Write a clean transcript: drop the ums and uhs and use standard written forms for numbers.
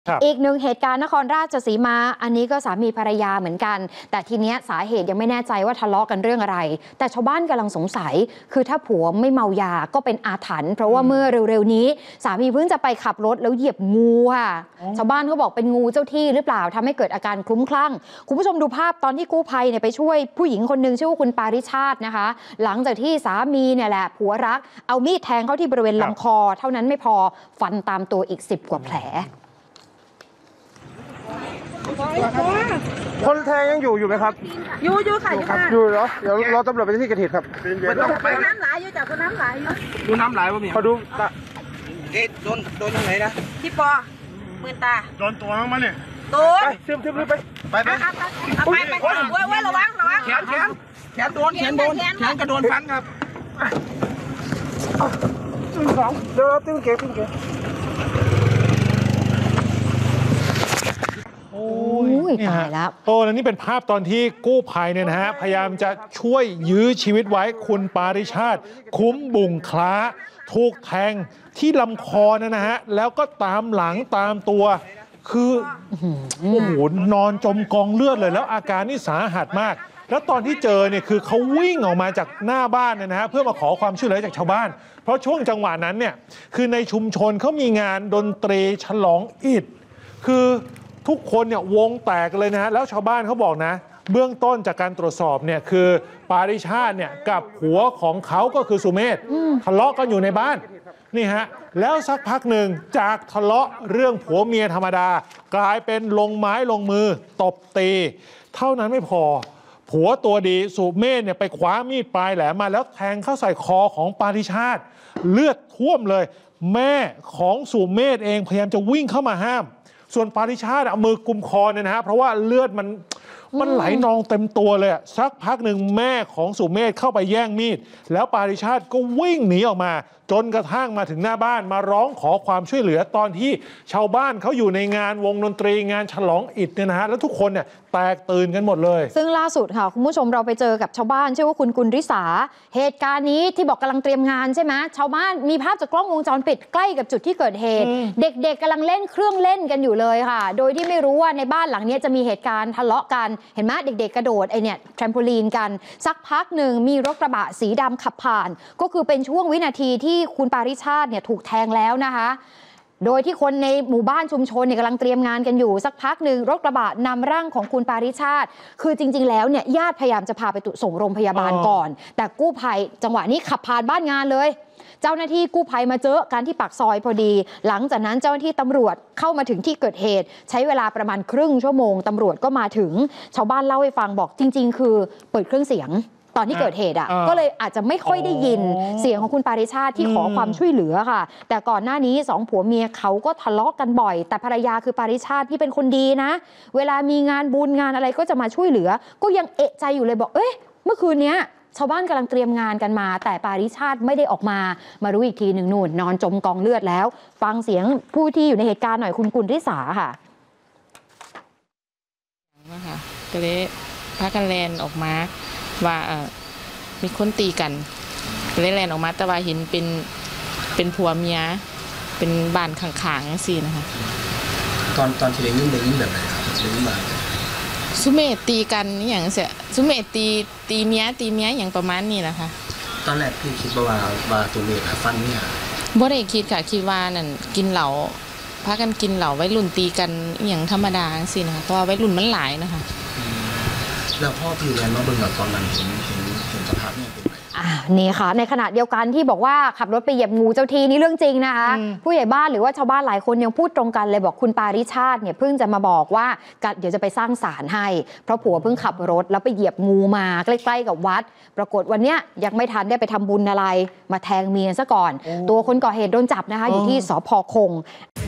อีกหนึ่งเหตุการณ์นครราชสีมาอันนี้ก็สามีภรรยาเหมือนกันแต่ทีเนี้ยสาเหตุยังไม่แน่ใจว่าทะเลาะกันเรื่องอะไรแต่ชาวบ้านกำลังสงสัยคือถ้าผัวไม่เมายาก็เป็นอาถรรพ์เพราะว่าเมื่อเร็วๆนี้สามีเพิ่งจะไปขับรถแล้วเหยียบงูค่ะชาวบ้านเขาบอกเป็นงูเจ้าที่หรือเปล่าทำให้เกิดอาการคลุ้มคลั่งคุณผู้ชมดูภาพตอนที่กู้ภัยเนี่ยไปช่วยผู้หญิงคนหนึ่งชื่อว่าคุณปาริชาตินะคะหลังจากที่สามีเนี่ยแหละผัวรักเอามีดแทงเข้าที่บริเวณลำคอเท่านั้นไม่พอฟันตามตัวอีก10 กว่าแผลคนแทงยังอยู่ไหมครับอยู่ค่ะอยู่เหรอเดี๋ยวรอตำรวจไปที่เกิดเหตุครับคนน้ำไหลอยู่จากคนน้ำไหลอยู่ดูน้ำไหลวะมีเขาดูโดนตรงไหนนะที่ปอมือตาโดนตัวมั้งมันเนี่ยโดนซึมไปไประวังแขนโดนแขนกระโดนฟันครับเดี๋ยวตึ้งเก๋โอ้ยตายแล้วแล้วนี่เป็นภาพตอนที่กู้ภัยเนี่ยนะฮะพยายามจะช่วยยื้อชีวิตไว้คุณปาริชาติคุ้มบุ่งคล้าถูกแทงที่ลำคอนะฮะแล้วก็ตามหลังตามตัวคือโอ้โหนอนจมกองเลือดเลยแล้วอาการนี่สาหัสมากแล้วตอนที่เจอเนี่ยคือเขาวิ่งออกมาจากหน้าบ้านนะฮะเพื่อมาขอความช่วยเหลือจากชาวบ้านเพราะช่วงจังหวะนั้นเนี่ยคือในชุมชนเขามีงานดนตรีฉลองอิฐคือทุกคนเนี่ยวงแตกเลยนะแล้วชาวบ้านเขาบอกนะเบื้องต้นจากการตรวจสอบเนี่ยคือปาริชาติเนี่ยกับผัวของเขาก็คือสุเมธทะเลาะกันอยู่ในบ้านนี่ฮะแล้วสักพักหนึ่งจากทะเลาะเรื่องผัวเมียธรรมดากลายเป็นลงไม้ลงมือตบตีเท่านั้นไม่พอผัวตัวดีสุเมธเนี่ยไปคว้ามีดปลายแหลมมาแล้วแทงเข้าใส่คอของปาริชาติเลือดท่วมเลยแม่ของสุเมธเองพยายามจะวิ่งเข้ามาห้ามส่วนปาริชาติเอามือกุมคอเนี่ยนะฮะเพราะว่าเลือดมันไหลนองเต็มตัวเลยสักพักหนึ่งแม่ของสุเมธเข้าไปแย่งมีดแล้วปาริชาติก็วิ่งหนีออกมาจนกระทั่งมาถึงหน้าบ้านมาร้องขอความช่วยเหลือตอนที่ชาวบ้านเขาอยู่ในงานวงดนตรีงานฉลองอิฐเนี่ยนะฮะแล้วทุกคนเนี่ยแตกตื่นกันหมดเลยซึ่งล่าสุดค่ะคุณผู้ชมเราไปเจอกับชาวบ้านชื่อว่าคุณกุลริษาเหตุการณ์นี้ที่บอกกำลังเตรียมงานใช่ไหมชาวบ้านมีภาพจากกล้องวงจรปิดใกล้กับจุดที่เกิดเหตุเด็กๆกำลังเล่นเครื่องเล่นกันอยู่เลยค่ะโดยที่ไม่รู้ว่าในบ้านหลังนี้จะมีเหตุการณ์ทะเลาะกันเห็นไหมเด็กๆกระโดดแทรมโพลีนกันสักพักหนึ่งมีรถกระบะสีดำขับผ่านก็คือเป็นช่วงวินาทีที่คุณปาริชาติเนี่ยถูกแทงแล้วนะคะโดยที่คนในหมู่บ้านชุมชนเนี่ยกำลังเตรียมงานกันอยู่สักพักหนึ่งรถกระบะนำร่างของคุณปาริชาติคือจริงๆแล้วเนี่ยญาติพยายามจะพาไปส่งโรงพยาบาลก่อนแต่กู้ภัยจังหวะนี้ขับผ่านบ้านงานเลยเจ้าหน้าที่กู้ภัยมาเจอกันที่ปากซอยพอดีหลังจากนั้นเจ้าหน้าที่ตำรวจเข้ามาถึงที่เกิดเหตุใช้เวลาประมาณครึ่งชั่วโมงตำรวจก็มาถึงชาวบ้านเล่าให้ฟังบอกจริงๆคือเปิดเครื่องเสียงตอนที่เกิดเหตุก็เลยอาจจะไม่ค่อยได้ยินเสียงของคุณปาริชาติที่ขอความช่วยเหลือค่ะแต่ก่อนหน้านี้2ผัวเมียเขาก็ทะเลาะกันบ่อยแต่ภรรยาคือปาริชาติที่เป็นคนดีนะเวลามีงานบุญงานอะไรก็จะมาช่วยเหลือก็ยังเอะใจอยู่เลยบอกเมื่อคืนนี้ชาวบ้านกำลังเตรียมงานกันมาแต่ปาริชาติไม่ได้ออกมารู้อีกทีหนึ่งนู่นนอนจมกองเลือดแล้วฟังเสียงผู้ที่อยู่ในเหตุการณ์หน่อยคุณกุลริษาค่ะก็เลยพากันแลนออกมาว่ามีคนตีกันเลยแลนออกมาแต่ว่าเห็นเป็นผัวเมียเป็นบ้านข้างๆสินะคะตอนที่ได้ยินแบบไหนครับได้ยินมาสุเมธตีกันอย่างเสียสุเมธตีเมียอย่างประมาณนี้นะคะตอนแรกพี่คิดว่าตัวเมียฟันเนี่ยบ่ได้คิดค่ะคิดว่านั่นกินเหล้าพากันกินเหล้าไว้รุ่นตีกันอย่างธรรมดาสินะคะเพราะว่าไว้รุ่นมันหลายนะคะแล้วพ่อพี่เรียนมาเบิ่งตอนนั้นเห็นสภาพเนี่ยเป็นไงนี่ค่ะในขณะเดียวกันที่บอกว่าขับรถไปเหยียบงูเจ้าทีนี่เรื่องจริงนะคะผู้ใหญ่บ้านหรือว่าชาวบ้านหลายคนยังพูดตรงกันเลยบอกคุณปาริชาติเนี่ยเพิ่งจะมาบอกว่าเดี๋ยวจะไปสร้างศาลให้เพราะผัวเพิ่งขับรถแล้วไปเหยียบงูมาใกล้ๆกับวัดปรากฏวันนี้ยังไม่ทันได้ไปทำบุญอะไรมาแทงเมียซะก่อนตัวคนก่อเหตุโดนจับนะคะอยู่ที่สภ.คง